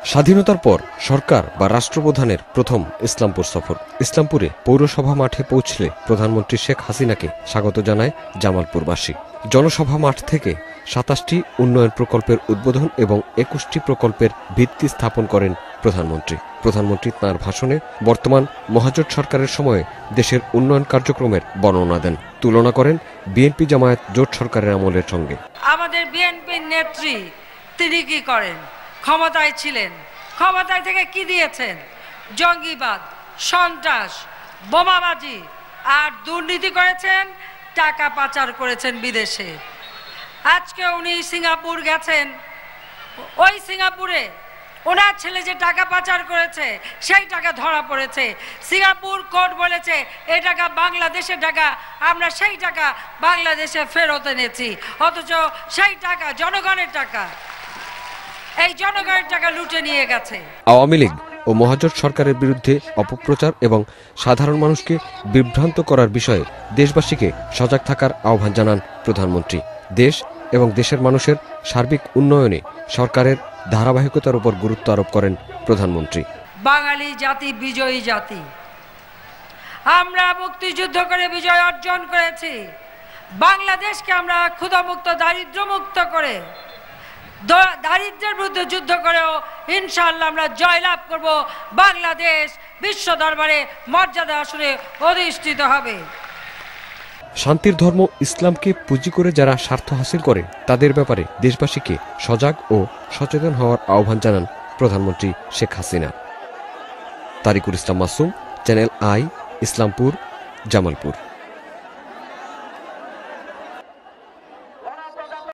স্বাধীনতার পর সরকার বা রাষ্ট্রপ্রধানের প্রথম ইসলামপুর সফর। ইসলামপুরে পৌরসভা মাঠে পৌঁছলে প্রধানমন্ত্রী শেখ হাসিনাকে স্বাগত জানায় জামালপুরবাসী। জনসভা মাঠ থেকে ২৭টি উন্নয়ন প্রকল্পের উদ্বোধন এবং ২১টি প্রকল্পের ভিত্তি স্থাপন করেন প্রধানমন্ত্রী তাঁর ভাষণে বর্তমান মহাজোট সরকারের সময়ে দেশের উন্নয়ন কার্যক্রমের বর্ণনা দেন, তুলনা করেন বিএনপি জামায়াত জোট সরকারের আমলের সঙ্গে। আমাদের বিএনপির নেত্রী তিনি কি করেন? ক্ষমতায় ছিলেন, ক্ষমতায় থেকে কি দিয়েছেন? জঙ্গিবাদ, সন্ত্রাস, বোমাবাজি আর দুর্নীতি করেছেন, টাকা পাচার করেছেন বিদেশে। আজকে উনি সিঙ্গাপুর গেছেন, ওই সিঙ্গাপুরে ওনার ছেলে যে টাকা পাচার করেছে সেই টাকা ধরা পড়েছে। সিঙ্গাপুর কোর্ট বলেছে এই টাকা বাংলাদেশের টাকা, আমরা সেই টাকা বাংলাদেশে ফেরত এনেছি, অথচ সেই টাকা জনগণের টাকা, এই জনগণের টাকা লুটে নিয়ে গেছে। আওয়ামী লীগ ও মহাজোট সরকারের বিরুদ্ধে অপপ্রচার এবং সাধারণ মানুষকে বিভ্রান্ত করার বিষয়ে দেশবাসীকে সজাগ থাকার আহ্বান জানান প্রধানমন্ত্রী। দেশ এবং দেশের মানুষের সার্বিক উন্নয়নে সরকারের ধারাবাহিকতার উপর গুরুত্ব আরোপ করেন প্রধানমন্ত্রী। বাঙালি জাতি বিজয়ী জাতি, আমরা মুক্তিযুদ্ধ করে বিজয় অর্জন করেছি। বাংলাদেশকে আমরা ক্ষুধামুক্ত, দারিদ্র্যমুক্ত করে, দারিদ্র্যের বিরুদ্ধে যুদ্ধ করেও ইনশাআল্লাহ আমরা জয়লাভ করব। বাংলাদেশ বিশ্ব দরবারে মর্যাদা আসনে অধিষ্ঠিত হবে। শান্তির ধর্ম ইসলামকে পুঁজি করে যারা স্বার্থ হাসিল করে তাদের ব্যাপারে দেশবাসীকে সজাগ ও সচেতন হওয়ার আহ্বান জানান প্রধানমন্ত্রী শেখ হাসিনা। Tarikul Islam Masum, channel I, Islampur, Jamalpur.